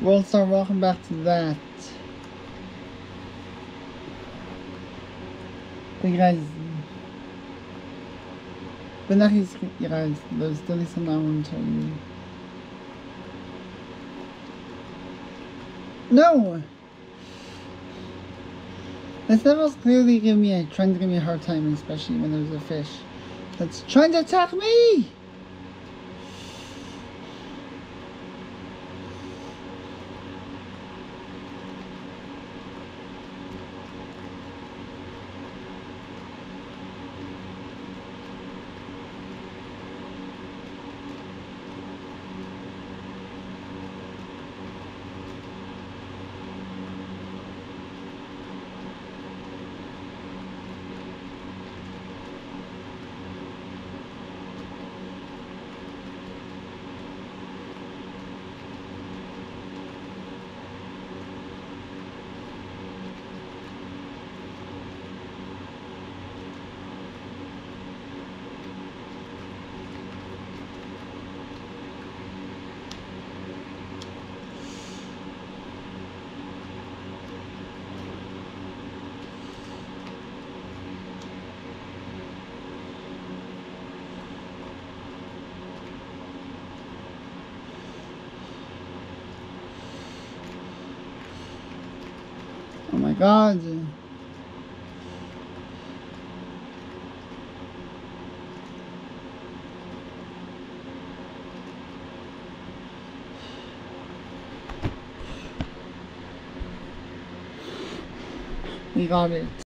World Star, welcome back to that. But you guys, you guys, there's still something I want to tell you. No! This level's clearly trying to give me a hard time, especially when there's a fish that's trying to attack me! Oh my god. We got it.